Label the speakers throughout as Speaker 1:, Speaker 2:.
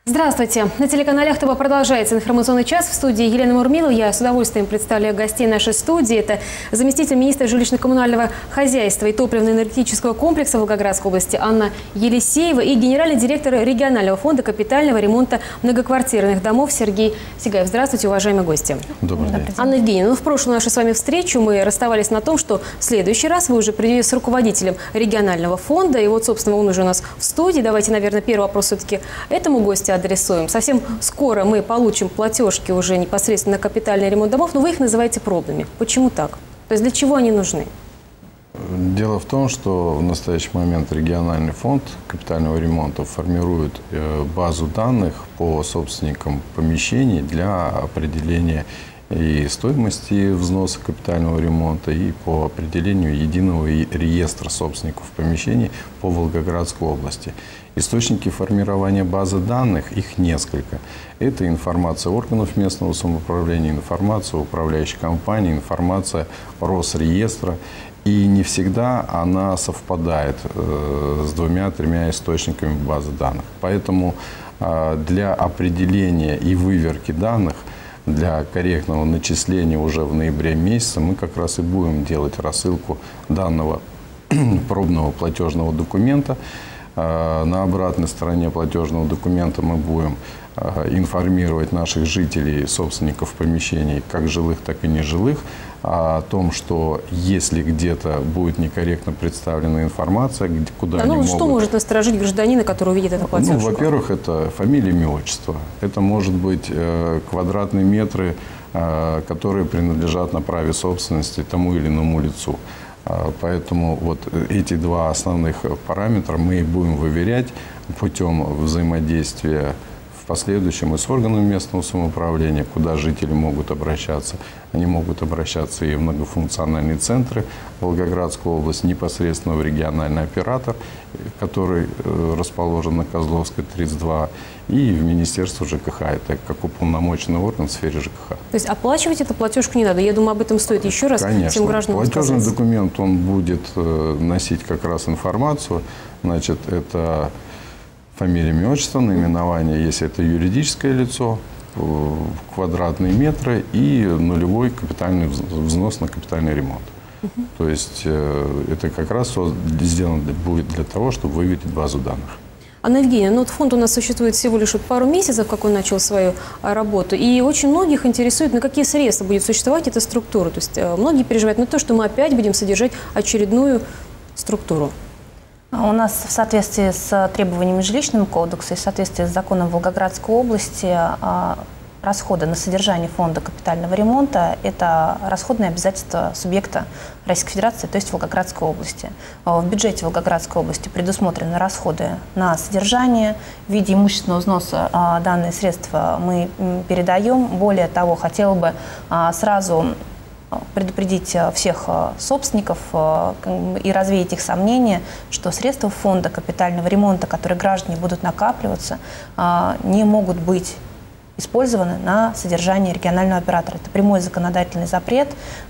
Speaker 1: Здравствуйте! На телеканале «Ахтыба» продолжается информационный час. В студии Елена Мурмилова. Я с удовольствием представляю гостей нашей студии. Это заместитель министра жилищно-коммунального хозяйства и топливно-энергетического комплекса Волгоградской области Анна Елисеева и генеральный директор регионального фонда капитального ремонта многоквартирных домов Сергей Сигаев. Здравствуйте, уважаемые гости.
Speaker 2: Добрый день.
Speaker 1: Анна Евгеньевна, в прошлую нашу с вами встречу мы расставались на том, что в следующий раз вы уже придете с руководителем регионального фонда. И вот, собственно, он уже у нас в студии. Давайте, наверное, первый вопрос все-таки этому гостю адресуем. Совсем скоро мы получим платежки уже непосредственно на капитальный ремонт домов, но вы их называете пробными. Почему так? То есть для чего они нужны?
Speaker 2: Дело в том, что в настоящий момент региональный фонд капитального ремонта формирует базу данных по собственникам помещений для определения и стоимости взноса капитального ремонта, и по определению единого реестра собственников помещений по Волгоградской области. Источники формирования базы данных, их несколько. Это информация органов местного самоуправления, информация управляющей компании, информация Росреестра. И не всегда она совпадает с двумя-тремя источниками базы данных. Поэтому для определения и выверки данных, для корректного начисления уже в ноябре месяце мы как раз и будем делать рассылку данного пробного платежного документа. На обратной стороне платежного документа мы будем информировать наших жителей, собственников помещений, как жилых, так и нежилых, о том, что если где-то будет некорректно представлена информация, куда они могут...
Speaker 1: Что может насторожить гражданина, который увидит эту платежку?
Speaker 2: Во-первых, это фамилия, имя, отчество. Это может быть квадратные метры, которые принадлежат на праве собственности тому или иному лицу. Поэтому вот эти два основных параметра мы и будем выверять путем взаимодействия в последующем и с органами местного самоуправления, куда жители могут обращаться. Они могут обращаться и в многофункциональные центры Волгоградской области, непосредственно в региональный оператор, который расположен на Козловской, 32, и в Министерство ЖКХ. Это как уполномоченный орган в сфере ЖКХ. То
Speaker 1: есть оплачивать эту платежку не надо? Я думаю, об этом стоит еще раз всем гражданам сказать.
Speaker 2: Платежный документ, он будет носить как раз информацию. Значит, это фамилия, имя, отчество, наименование, если это юридическое лицо, квадратные метры и нулевой капитальный взнос на капитальный ремонт. То есть это как раз сделано будет для того, чтобы выявить базу данных.
Speaker 1: Анна Евгеньевна, вот фонд у нас существует всего лишь пару месяцев, как он начал свою работу, и очень многих интересует, на какие средства будет существовать эта структура. То есть многие переживают на то, что мы опять будем содержать очередную структуру.
Speaker 3: У нас в соответствии с требованиями жилищного кодекса и в соответствии с законом Волгоградской области расходы на содержание фонда капитального ремонта – это расходные обязательства субъекта Российской Федерации, то есть Волгоградской области. В бюджете Волгоградской области предусмотрены расходы на содержание. В виде имущественного взноса данные средства мы передаем. Более того, хотела бы сразу предупредить всех собственников и развеять их сомнения, что средства фонда капитального ремонта, которые граждане будут накапливаться, не могут быть использованы на содержание регионального оператора. Это прямой законодательный запрет.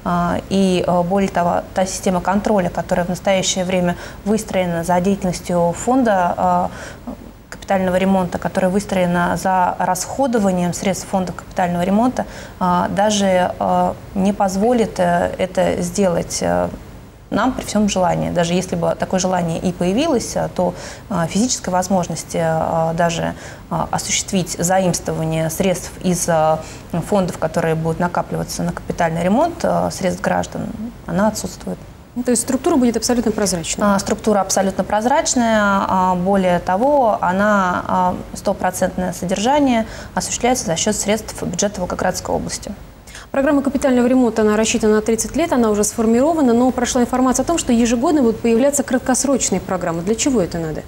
Speaker 3: И более того, та система контроля, которая в настоящее время выстроена за деятельностью фонда капитального ремонта, которая выстроена за расходованием средств фонда капитального ремонта, даже не позволит это сделать нам при всем желании. Даже если бы такое желание и появилось, то физической возможности даже осуществить заимствование средств из фондов, которые будут накапливаться на капитальный ремонт средств граждан, она отсутствует.
Speaker 1: То есть структура будет абсолютно прозрачной?
Speaker 3: Структура абсолютно прозрачная. Более того, она стопроцентное содержание осуществляется за счет средств бюджета Волгоградской области.
Speaker 1: Программа капитального ремонта, она рассчитана на 30 лет, она уже сформирована, но прошла информация о том, что ежегодно будут появляться краткосрочные программы. Для чего это надо?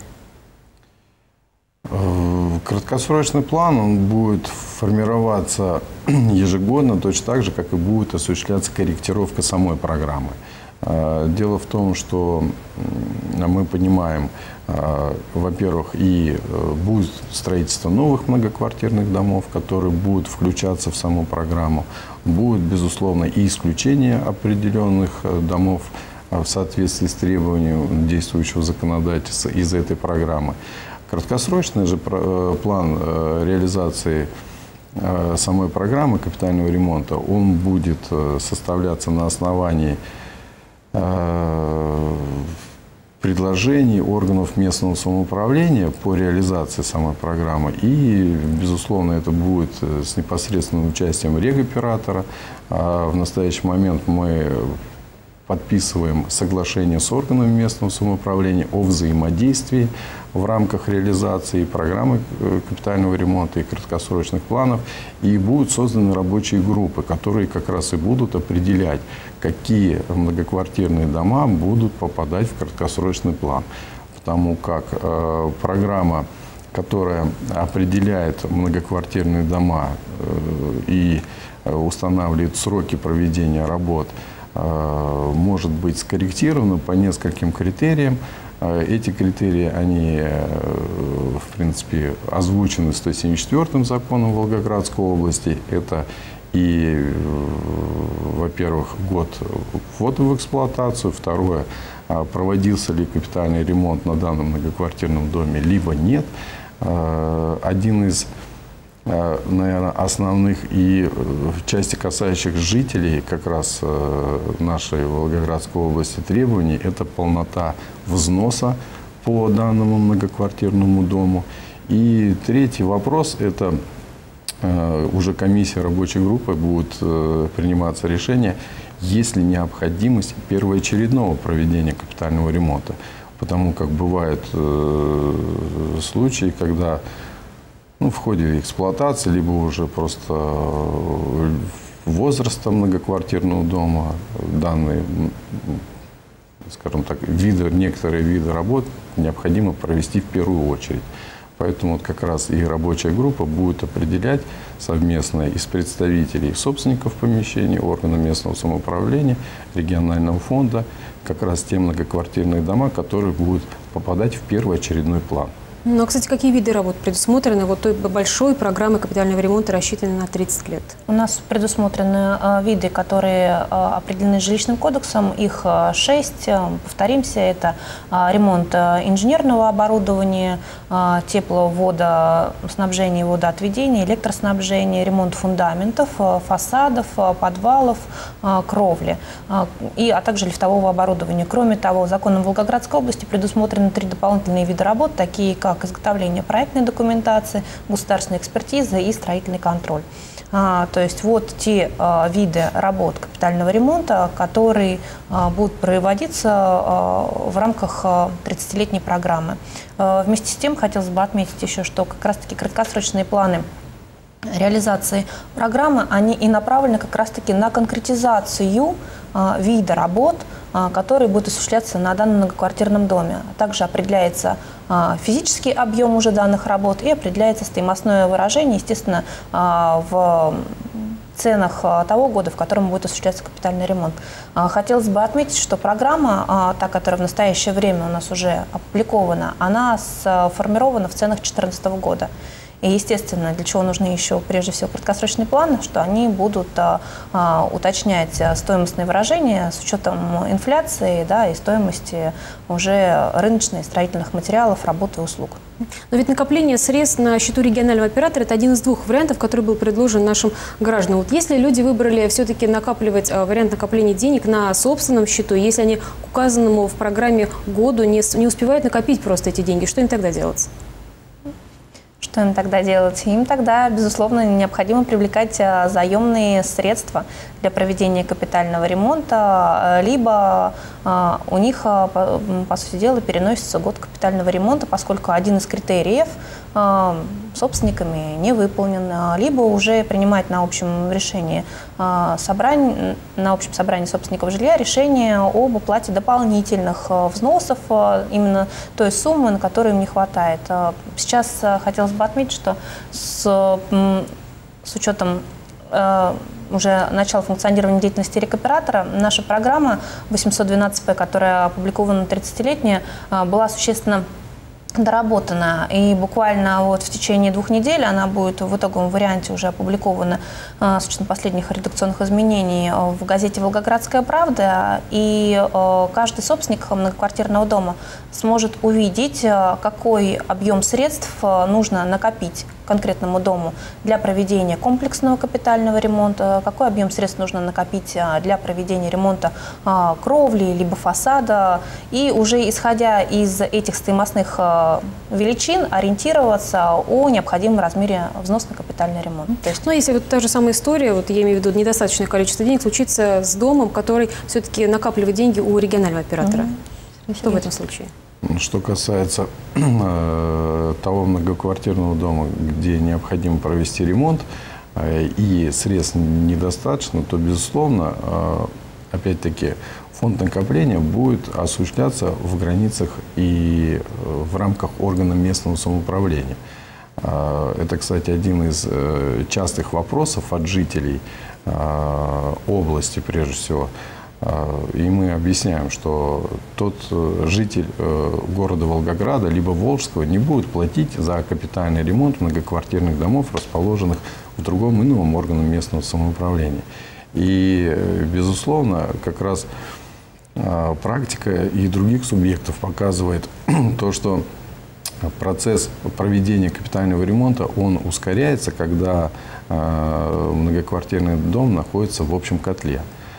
Speaker 2: Краткосрочный план, он будет формироваться ежегодно, точно так же, как и будет осуществляться корректировка самой программы. Дело в том, что мы понимаем, во-первых, и будет строительство новых многоквартирных домов, которые будут включаться в саму программу. Будет, безусловно, и исключение определенных домов в соответствии с требованием действующего законодательства из этой программы. Краткосрочный же план реализации самой программы капитального ремонта, он будет составляться на основании предложений органов местного самоуправления по реализации самой программы. И, безусловно, это будет с непосредственным участием регоператора. В настоящий момент мы подписываем соглашение с органами местного самоуправления о взаимодействии в рамках реализации программы капитального ремонта и краткосрочных планов. И будут созданы рабочие группы, которые как раз и будут определять, какие многоквартирные дома будут попадать в краткосрочный план. Потому как программа, которая определяет многоквартирные дома и устанавливает сроки проведения работ, может быть скорректировано по нескольким критериям. Эти критерии, они, в принципе, озвучены 174-м законом Волгоградской области. Это и, во-первых, год ввода в эксплуатацию, второе, проводился ли капитальный ремонт на данном многоквартирном доме, либо нет. Один из, наверное, основных и в части касающих жителей как раз нашей Волгоградской области требований – это полнота взноса по данному многоквартирному дому. И третий вопрос – это уже комиссия рабочей группы будет приниматься решение, есть ли необходимость первоочередного проведения капитального ремонта. Потому как бывают случаи, когда в ходе эксплуатации, либо уже просто возраста многоквартирного дома данные, скажем так, некоторые виды работ необходимо провести в первую очередь. Поэтому как раз и рабочая группа будет определять совместно и с представителей собственников помещений, органов местного самоуправления, регионального фонда, как раз те многоквартирные дома, которые будут попадать в первоочередной план.
Speaker 1: Ну, а, кстати, какие виды работ предусмотрены вот той большой программы капитального ремонта, рассчитанной на 30 лет?
Speaker 3: У нас предусмотрены виды, которые определены жилищным кодексом. Их 6. Повторимся, это ремонт инженерного оборудования, тепловодоснабжения, водоотведения, электроснабжения, ремонт фундаментов, фасадов, подвалов, кровли, а также лифтового оборудования. Кроме того, законом Волгоградской области предусмотрены 3 дополнительные вида работ, такие как изготовление проектной документации, государственная экспертиза и строительный контроль. То есть вот те виды работ капитального ремонта, которые будут проводиться в рамках 30-летней программы. Вместе с тем хотелось бы отметить еще, что как раз-таки краткосрочные планы реализации программы, они и направлены как раз-таки на конкретизацию вида работ, которые будут осуществляться на данном многоквартирном доме. Также определяется физический объем уже данных работ и определяется стоимостное выражение, естественно, в ценах того года, в котором будет осуществляться капитальный ремонт. Хотелось бы отметить, что программа, та, которая в настоящее время у нас уже опубликована, она сформирована в ценах 2014 года. И, естественно, для чего нужны еще, прежде всего, краткосрочные планы, что они будут уточнять стоимостные выражения с учетом инфляции, да, и стоимости уже рыночной строительных материалов, работ и услуг.
Speaker 1: Но ведь накопление средств на счету регионального оператора – это один из 2 вариантов, который был предложен нашим гражданам. Вот если люди выбрали все-таки накапливать вариант накопления денег на собственном счету, если они к указанному в программе году не успевают накопить просто эти деньги, что им тогда делать?
Speaker 3: Что им тогда делать? Им тогда, безусловно, необходимо привлекать заемные средства для проведения капитального ремонта, либо у них, по сути дела, переносится год капитального ремонта, поскольку один из критериев собственниками не выполнен, либо уже принимать на общем собрании собственников жилья решение об уплате дополнительных взносов, именно той суммы, на которую им не хватает. Сейчас хотелось бы отметить, что с учетом уже начала функционирования деятельности рекоператора, наша программа 812П, которая опубликована 30-летняя, была существенно доработана, и буквально вот в течение 2 недель она будет в итоговом варианте уже опубликована с учетом последних редакционных изменений в газете «Волгоградская правда», и каждый собственник многоквартирного дома сможет увидеть, какой объем средств нужно накопить конкретному дому для проведения комплексного капитального ремонта, какой объем средств нужно накопить для проведения ремонта кровли либо фасада, и уже исходя из этих стоимостных величин ориентироваться о необходимом размере взноса на капитальный ремонт. То есть...
Speaker 1: Но если вот та же самая история, вот я имею в виду недостаточное количество денег, случится с домом, который все-таки накапливает деньги у регионального оператора, что в этом случае?
Speaker 2: Что касается того многоквартирного дома, где необходимо провести ремонт, и средств недостаточно, то, безусловно, опять-таки, фонд накопления будет осуществляться в границах и в рамках органа местного самоуправления. Это, кстати, один из частых вопросов от жителей области, прежде всего. И мы объясняем, что тот житель города Волгограда либо Волжского не будет платить за капитальный ремонт многоквартирных домов, расположенных в другом ином органе местного самоуправления. И, безусловно, как раз практика и других субъектов показывает то, что процесс проведения капитального ремонта, он ускоряется, когда многоквартирный дом находится в общем котле.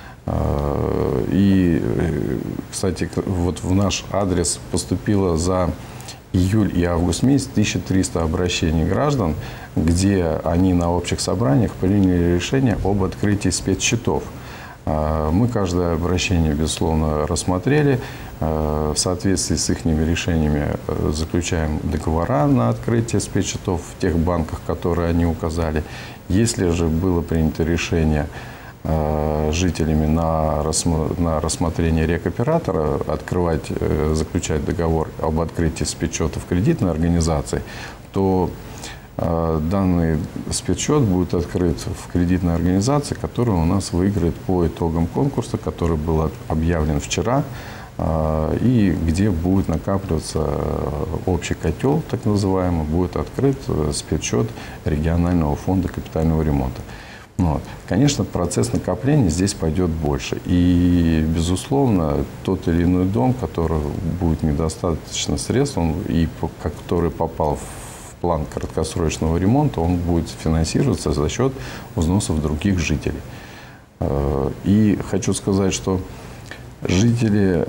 Speaker 2: И, кстати, вот в наш адрес поступило за июль и август месяц 1300 обращений граждан, где они на общих собраниях приняли решение об открытии спецсчетов. Мы каждое обращение, безусловно, рассмотрели. В соответствии с их решениями заключаем договора на открытие спецсчетов в тех банках, которые они указали. Если же было принято решение жителями на рассмотрение рекоператора заключать договор об открытии спецсчета в кредитной организации, то данный спецсчет будет открыт в кредитной организации, которая у нас выиграет по итогам конкурса, который был объявлен вчера, и где будет накапливаться общий котел, так называемый, будет открыт спецсчет регионального фонда капитального ремонта. Вот. Конечно, процесс накопления здесь пойдет больше. И, безусловно, тот или иной дом, который будет недостаточно средств, который попал в план краткосрочного ремонта, он будет финансироваться за счет взносов других жителей. И хочу сказать, что жители,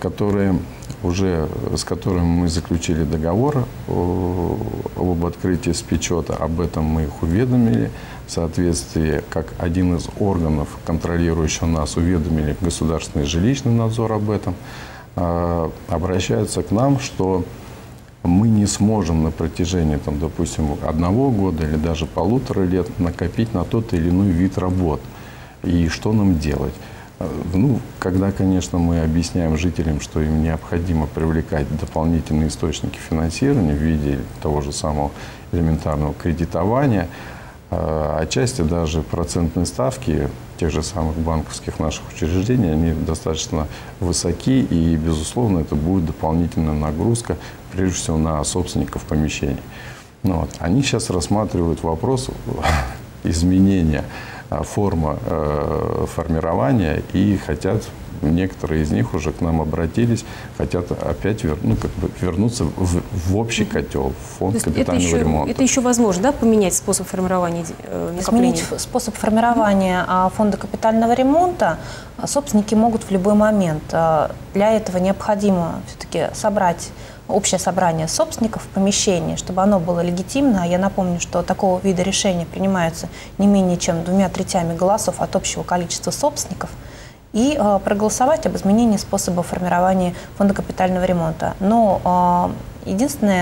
Speaker 2: с которыми мы заключили договор об открытии спецсчета, об этом мы их уведомили. В соответствии, как один из органов, контролирующих нас, уведомили государственный жилищный надзор об этом, обращаются к нам, что мы не сможем на протяжении, допустим, 1 года или даже 1,5 лет накопить на тот или иной вид работ. И что нам делать? Когда, конечно, мы объясняем жителям, что им необходимо привлекать дополнительные источники финансирования в виде того же самого элементарного кредитования, отчасти даже процентные ставки тех же самых банковских наших учреждений, они достаточно высоки, и, безусловно, это будет дополнительная нагрузка, прежде всего, на собственников помещений. Они сейчас рассматривают вопрос изменения формы формирования и хотят, некоторые из них уже к нам обратились, хотят опять вернуться в общий котел, в фонд капитального ремонта. Это еще возможно, да, поменять способ формирования накопления? Изменить способ формирования фонда капитального ремонта собственники могут в любой момент. Для этого необходимо все-таки собрать общее собрание собственников в помещении, чтобы оно было легитимно. Я напомню, что такого вида решения принимаются не менее чем 2/3 голосов от общего количества собственников, и проголосовать об изменении способа формирования фонда капитального ремонта. Но единственное,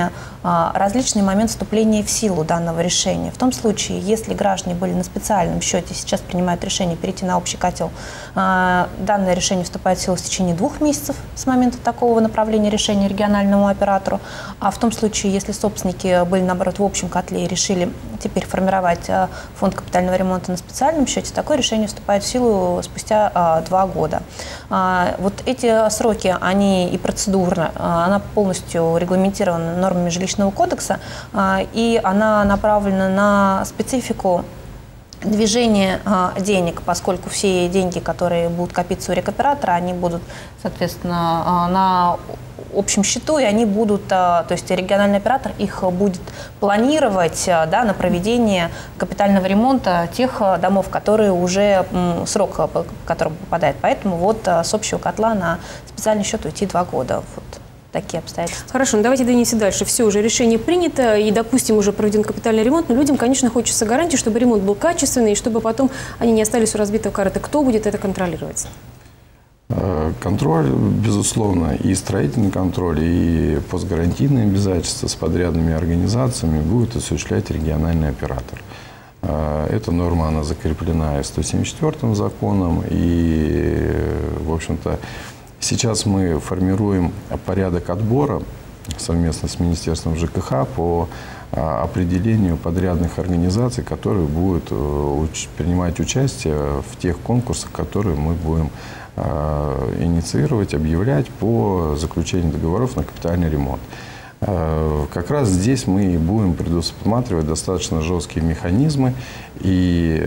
Speaker 3: различный момент вступления в силу данного решения. В том случае, если граждане были на специальном счете, сейчас принимают решение перейти на общий котел, данное решение вступает в силу в течение 2 месяцев с момента такого направления решения региональному оператору. А в том случае, если собственники были, наоборот, в общем котле и решили теперь формировать фонд капитального ремонта на специальном счете, такое решение вступает в силу спустя 2 года. Вот эти сроки, они и процедурно, она полностью регламентирована нормами Жилищного кодекса, и она направлена на специфику движение денег, поскольку все деньги, которые будут копиться у рекоператора, они будут, соответственно, на общем счету, и они будут, то есть региональный оператор их будет планировать, да, на проведение капитального ремонта тех домов, которые уже срок, по которому попадает. Поэтому вот с общего котла на специальный счет уйти 2 года. Вот такие обстоятельства.
Speaker 1: Хорошо, ну давайте двинемся дальше. Все, уже решение принято, и, допустим, уже проведен капитальный ремонт, но людям, конечно, хочется гарантии, чтобы ремонт был качественный, и чтобы потом они не остались у разбитого корыта. Кто будет это контролировать?
Speaker 2: Контроль, безусловно, и строительный контроль, и постгарантийные обязательства с подрядными организациями будет осуществлять региональный оператор. Эта норма, она закреплена и 174-м законом, и, в общем-то, сейчас мы формируем порядок отбора совместно с Министерством ЖКХ по определению подрядных организаций, которые будут принимать участие в тех конкурсах, которые мы будем инициировать, объявлять по заключению договоров на капитальный ремонт. Как раз здесь мы будем предусматривать достаточно жесткие механизмы. И,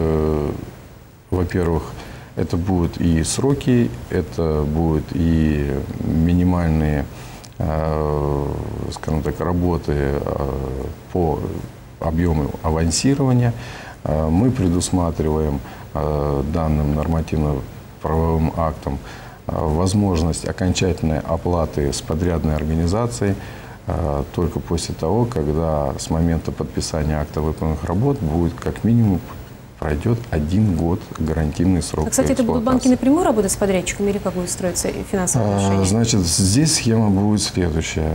Speaker 2: во-первых, это будут и сроки, это будут и минимальные, скажем так, работы по объему авансирования. Мы предусматриваем данным нормативно-правовым актом возможность окончательной оплаты с подрядной организацией только после того, когда с момента подписания акта выполненных работ будет как минимум пройдет 1 год гарантийный срок.
Speaker 1: Кстати, это будут банки напрямую работать с подрядчиками или как будет строиться финансовое отношение?
Speaker 2: Значит, здесь схема будет следующая.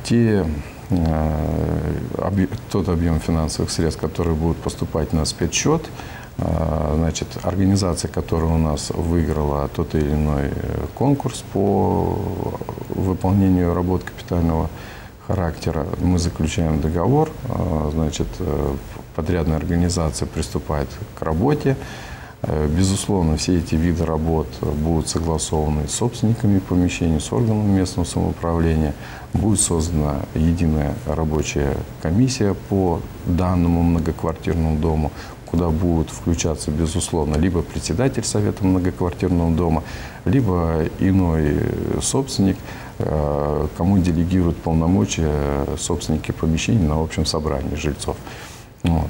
Speaker 2: Тот объем финансовых средств, которые будут поступать на спецсчет, значит, организация, которая у нас выиграла тот или иной конкурс по выполнению работ капитального характера, мы заключаем договор, значит, подрядная организация приступает к работе. Безусловно, все эти виды работ будут согласованы с собственниками помещений, с органами местного самоуправления. Будет создана единая рабочая комиссия по данному многоквартирному дому, куда будут включаться, безусловно, либо председатель совета многоквартирного дома, либо иной собственник, кому делегируют полномочия собственники помещений на общем собрании жильцов. Вот.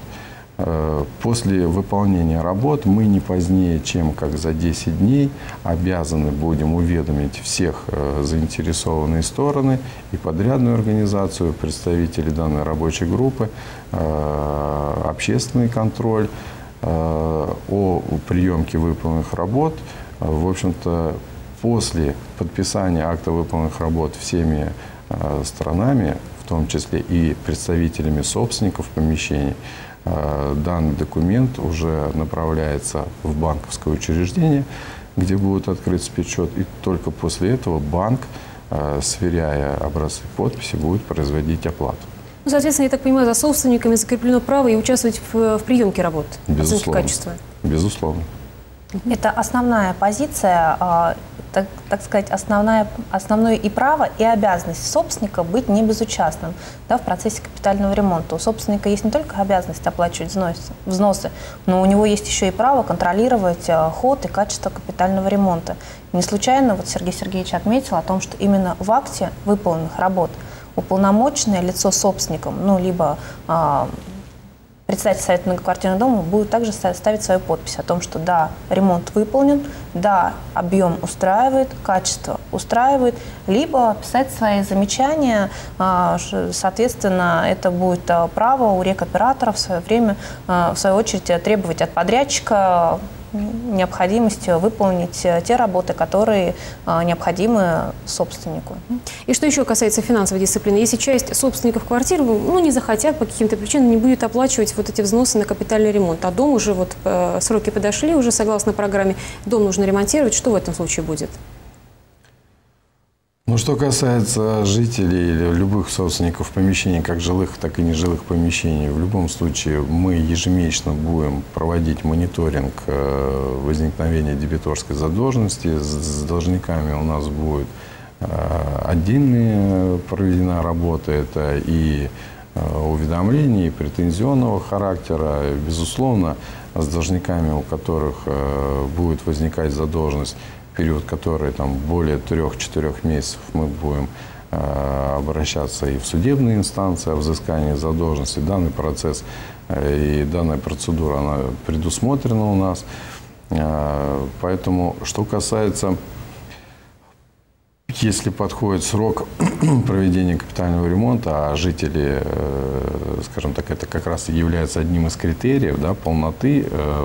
Speaker 2: После выполнения работ мы не позднее, чем как за 10 дней, обязаны будем уведомить всех заинтересованные стороны и подрядную организацию, представителей данной рабочей группы, общественный контроль о приемке выполненных работ. В общем-то, после подписания акта выполненных работ всеми сторонами, в том числе и представителями собственников помещений, данный документ уже направляется в банковское учреждение, где будет открыт спецсчет, и только после этого банк, сверяя образцы подписи, будет производить оплату.
Speaker 1: Ну, соответственно, я так понимаю, за собственниками закреплено право и участвовать в приемке работ, оценки качества.
Speaker 2: Безусловно.
Speaker 3: Это основная позиция, так сказать, основное и право, и обязанность собственника быть не безучастным, да, в процессе капитального ремонта. У собственника есть не только обязанность оплачивать взносы, но у него есть еще и право контролировать ход и качество капитального ремонта. Не случайно вот Сергей Сергеевич отметил о том, что именно в акте выполненных работ уполномоченное лицо собственником, ну, либо председатель совета многоквартирного дома будет также ставить свою подпись о том, что да, ремонт выполнен, да, объем устраивает, качество устраивает, либо писать свои замечания. Соответственно, это будет право у рекоператора в свое время, в свою очередь, требовать от подрядчика необходимостью выполнить те работы, которые необходимы собственнику.
Speaker 1: И что еще касается финансовой дисциплины? Если часть собственников квартир не захотят по каким-то причинам, не будет оплачивать вот эти взносы на капитальный ремонт, а дом уже сроки подошли, уже согласно программе, дом нужно ремонтировать, что в этом случае будет?
Speaker 2: Ну, что касается жителей или любых собственников помещений, как жилых, так и нежилых помещений, в любом случае мы ежемесячно будем проводить мониторинг возникновения дебиторской задолженности. С должниками у нас будет отдельная проведена работа, это и уведомления, и претензионного характера. Безусловно, с должниками, у которых будет возникать задолженность, период, который там более 3-4 месяцев, мы будем обращаться и в судебные инстанции о взыскании задолженности. Данный процесс и данная процедура, она предусмотрена у нас. Поэтому, что касается, если подходит срок проведения капитального ремонта, а жители, скажем так, это как раз и является одним из критериев, да, полноты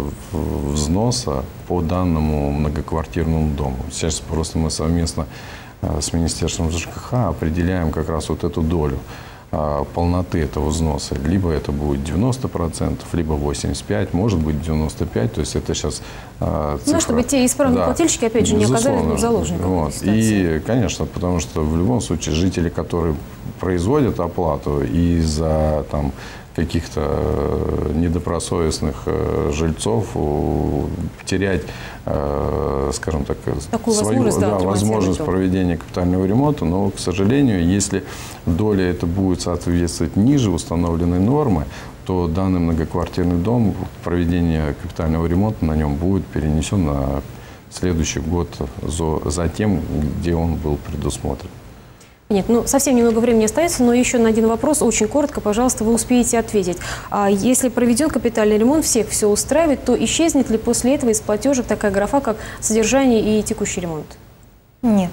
Speaker 2: взноса по данному многоквартирному дому. Сейчас просто мы совместно с Министерством ЖКХ определяем как раз вот эту долю полноты этого взноса. Либо это будет 90%, либо 85%, может быть 95%. То есть это сейчас цифра.
Speaker 1: Ну, чтобы те исправные плательщики, опять же, не оказались заложниками.
Speaker 2: Вот. И, конечно, потому что в любом случае жители, которые производят оплату из-за там каких-то недобросовестных жильцов, терять, скажем так, свою возможность проведения капитального ремонта. Но, к сожалению, если доля это будет соответствовать ниже установленной нормы, то данный многоквартирный дом, проведение капитального ремонта на нем будет перенесен на следующий год за тем, где он был предусмотрен.
Speaker 1: Нет, ну совсем немного времени остается, но еще на один вопрос, очень коротко, пожалуйста, вы успеете ответить. Если проведен капитальный ремонт, всех все устраивает, то исчезнет ли после этого из платежек такая графа, как содержание и текущий ремонт?
Speaker 3: Нет.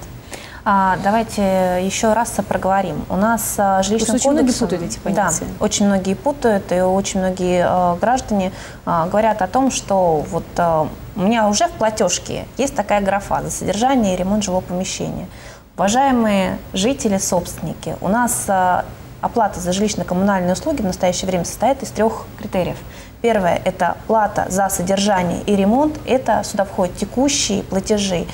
Speaker 3: Давайте еще раз проговорим. У нас жилищный кодекс...
Speaker 1: Очень многие путают эти понятия.
Speaker 3: Да, очень многие путают, и очень многие граждане говорят о том, что вот у меня уже в платежке есть такая графа за содержание и ремонт жилого помещения. Уважаемые жители, собственники, у нас оплата за жилищно-коммунальные услуги в настоящее время состоит из 3 критериев. Первое – это плата за содержание и ремонт. Это сюда входят текущие платежи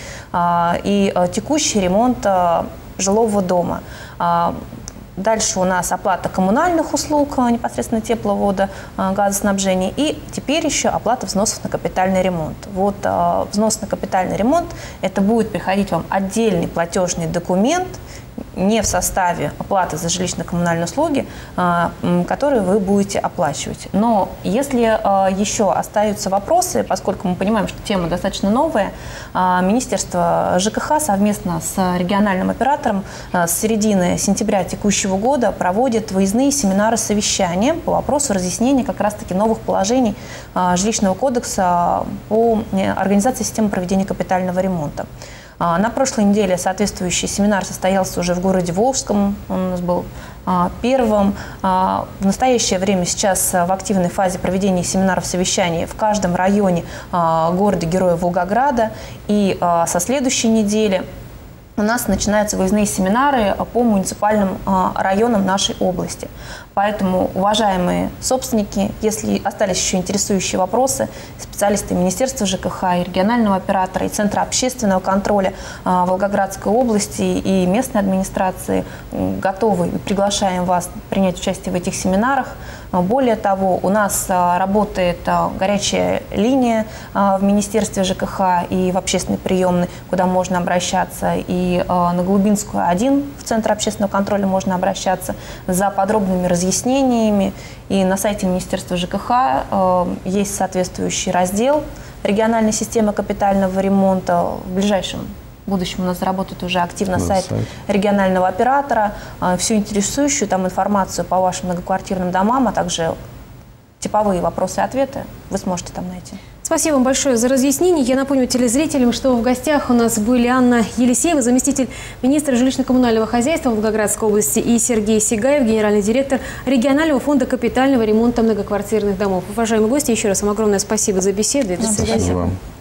Speaker 3: и текущий ремонт жилого дома. Дальше у нас оплата коммунальных услуг, непосредственно тепловода, газоснабжения. И теперь еще оплата взносов на капитальный ремонт. Вот взнос на капитальный ремонт – это будет приходить вам отдельный платежный документ, не в составе оплаты за жилищно-коммунальные услуги, которые вы будете оплачивать. Но если еще остаются вопросы, поскольку мы понимаем, что тема достаточно новая, Министерство ЖКХ совместно с региональным оператором с середины сентября текущего года проводит выездные семинары совещания по вопросу разъяснения как раз-таки новых положений жилищного кодекса по организации системы проведения капитального ремонта. На прошлой неделе соответствующий семинар состоялся уже в городе Волжском. Он у нас был первым. В настоящее время сейчас в активной фазе проведения семинаров совещаний в каждом районе города-героя Волгограда. И со следующей недели у нас начинаются выездные семинары по муниципальным районам нашей области. Поэтому, уважаемые собственники, если остались еще интересующие вопросы, специалисты Министерства ЖКХ, и регионального оператора, и Центра общественного контроля Волгоградской области и местной администрации готовы и приглашаем вас принять участие в этих семинарах. Более того, у нас работает горячая линия в Министерстве ЖКХ и в общественной приемной, куда можно обращаться, и на Голубинскую 1 в Центр общественного контроля можно обращаться за подробными разъяснениями. И на сайте Министерства ЖКХ есть соответствующий раздел региональной системы капитального ремонта. В ближайшем будущем у нас заработает уже активно сайт регионального оператора. Всю интересующую там информацию по вашим многоквартирным домам, а также типовые вопросы и ответы вы сможете там найти.
Speaker 1: Спасибо вам большое за разъяснение. Я напомню телезрителям, что в гостях у нас были Анна Елисеева, заместитель министра жилищно-коммунального хозяйства Волгоградской области, и Сергей Сигаев, генеральный директор регионального фонда капитального ремонта многоквартирных домов. Уважаемые гости, еще раз вам огромное спасибо за беседу и до свидания.
Speaker 2: Спасибо вам.